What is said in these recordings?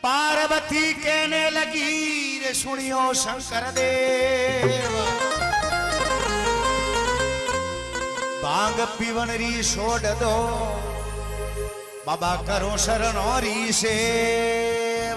पार्वती कहने लगी रे सुनियो शंकर देव, भांग पीवन री छोड़ दो, बाबा करो शरण और सेव।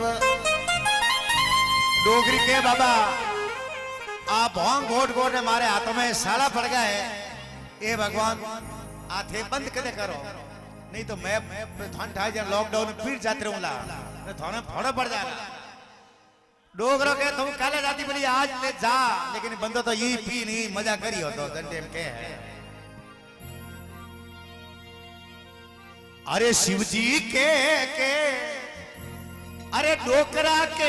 डोगरी के बाबा आप भांग घोट घोट ने मारे हाथों में साला पड़ गया है, ए भगवान आथे बंद कर करो, नहीं तो मैं लॉकडाउन में फिर जाते रहूंगा, थोड़ा फोड़ा पड़ जाएगा। डोगरों के तुम काले जाती बोली आज ले जा, लेकिन बंदो तो ये पी नहीं मजा करी हो तो डंडे में के है। अरे शिव जी के अरे डोकरा के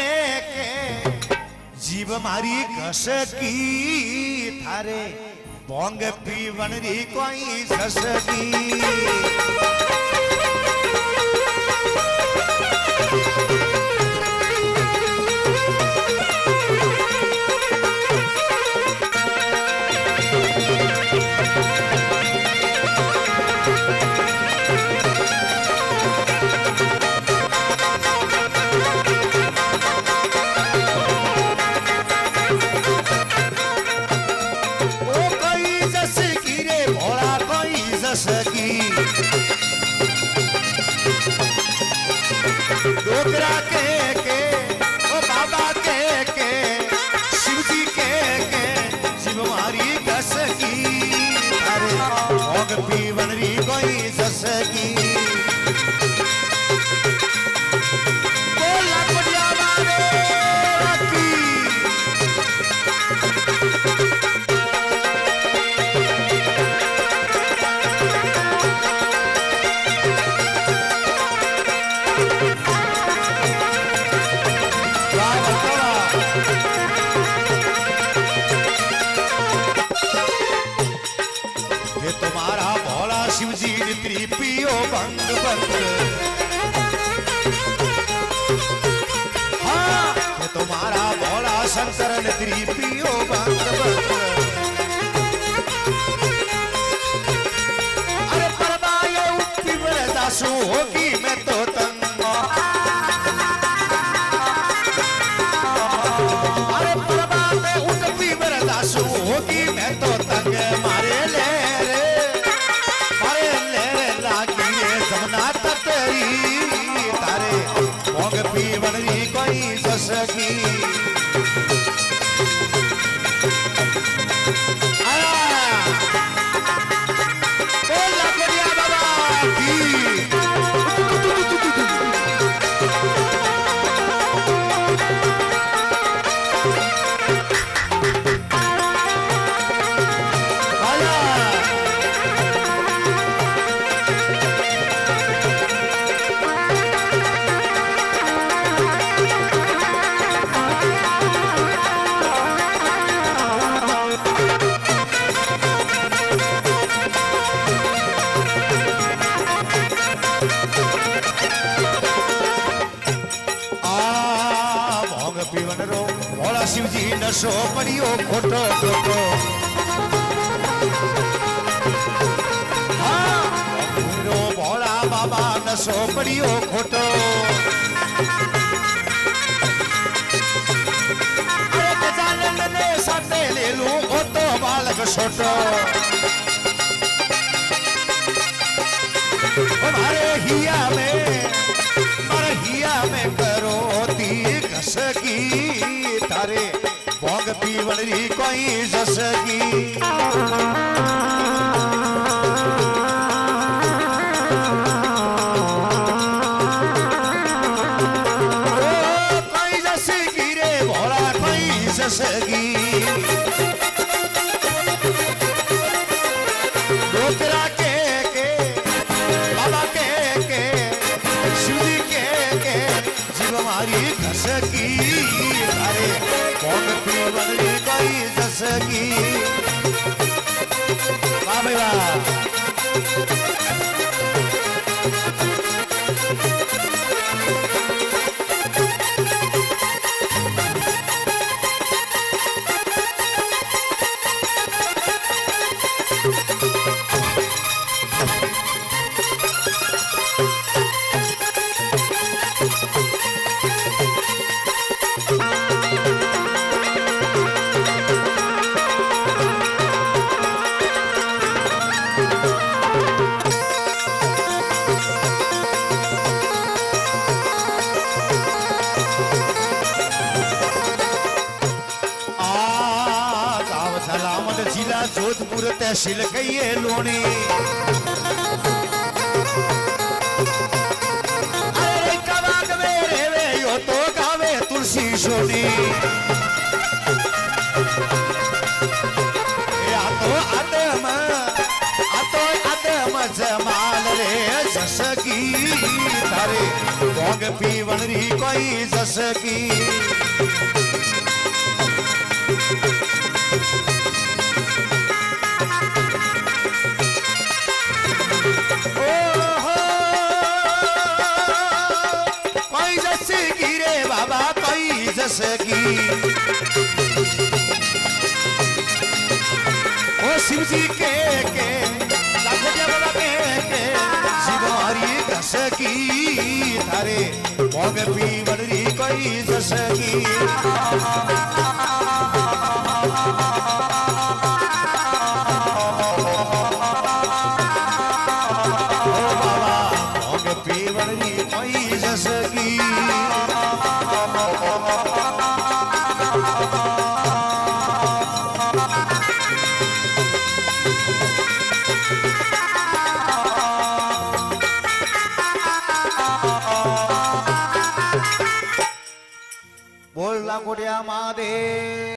जीव मारी घस की थारे भोंग पीवन री कोई सस की। डोकरा के ओ बाबा के शिव जी के शिव मारी घस की अरे भोग पीवन री कोई सस की। बोला कुड़िया बारे की तुम्हारा भोला शिव जी त्रिपियो बंद बंद, हाँ ये तुम्हारा भोला शंकर त्रिपियो बंद बंद। अरे परवायो पिवर दासु होगी मैं तो तंग, अरे परवा में उठ पिवर दासु होगी मैं तो तंग। मारे ले तारे भोग पीवन री कोई सस की। बोला कुड़िया बाबा की पीवन रो भोला शिव जी नशो पड़ियो खोटो खोटो, हाँ रो भोला बाबा नशो पड़ियो खोटो। अरे गजानन ने साथे ले लूं ओ तो बालक छोटो, हमारे हिया में करो ती घस की तारे भोग पीवन री कोई सस की। कोई सस की रे भोला कोई सस की। डोकरा के बाबा के शिव के जीव मारी घस की अरे भोग पीवन री कोई सस की। वाह भाई वाह। जोधपुर तहसील कहिए लोनी। अरे कबाग में रेवे यो तो गावे तुलसी सोनी। जमाल रे जसकी तारे भोग पीवन री कोई जसकी। कोई जसकी रे बाबा कोई जसकी। ओ शिव जी के बाबा के शिवारी जसकी थारे भोग पीवन री कोई जसकी। ओ बाबा भोग पीवन री कोई जसकी। बोल लाखोटिया महादेव।